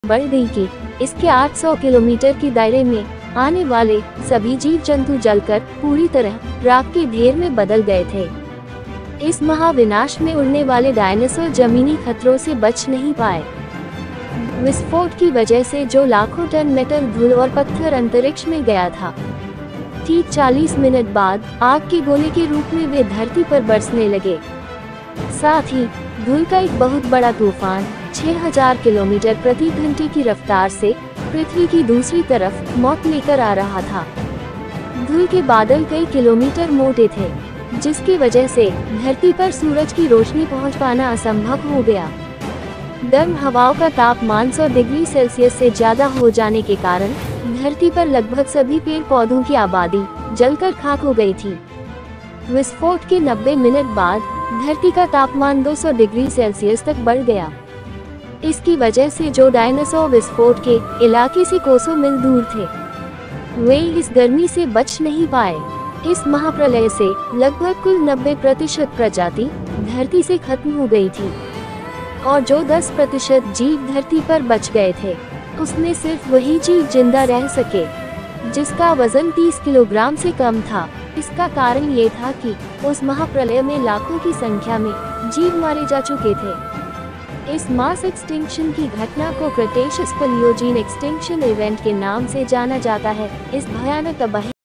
बढ़ गई कि इसके 800 किलोमीटर के दायरे में आने वाले सभी जीव जंतु जलकर पूरी तरह राख के ढेर में बदल गए थे। इस महाविनाश में उड़ने वाले डायनासोर जमीनी खतरों से बच नहीं पाए। विस्फोट की वजह से जो लाखों टन मेटल, धूल और पत्थर अंतरिक्ष में गया था, ठीक 40 मिनट बाद आग के गोले के रूप में वे धरती पर बरसने लगे। साथ ही धूल का एक बहुत बड़ा तूफान 6000 किलोमीटर प्रति घंटे की रफ्तार से पृथ्वी की दूसरी तरफ मौत लेकर आ रहा था। धूल के बादल कई किलोमीटर मोटे थे, जिसकी वजह से धरती पर सूरज की रोशनी पहुंच पाना असंभव हो गया। गर्म हवाओं का तापमान 100 डिग्री सेल्सियस से ज्यादा हो जाने के कारण धरती पर लगभग सभी पेड़ पौधों की आबादी जलकर खाक हो गई थी। विस्फोट के 90 मिनट बाद धरती का तापमान 200 डिग्री सेल्सियस तक बढ़ गया। इसकी वजह से जो डायनासोर विस्फोट के इलाके से कोसों मील दूर थे, वे इस गर्मी से बच नहीं पाए। इस महाप्रलय से लगभग कुल 90% प्रजाति धरती से खत्म हो गई थी और जो 10% जीव धरती पर बच गए थे, उसमें सिर्फ वही जीव जिंदा रह सके जिसका वजन 30 किलोग्राम से कम था। इसका कारण ये था कि उस महाप्रलय में लाखों की संख्या में जीव मारे जा चुके थे। इस मास एक्सटिंक्शन की घटना को क्रेटेशियस पैलियोजेन एक्सटिंक्शन इवेंट के नाम से जाना जाता है। इस भयानक तबाही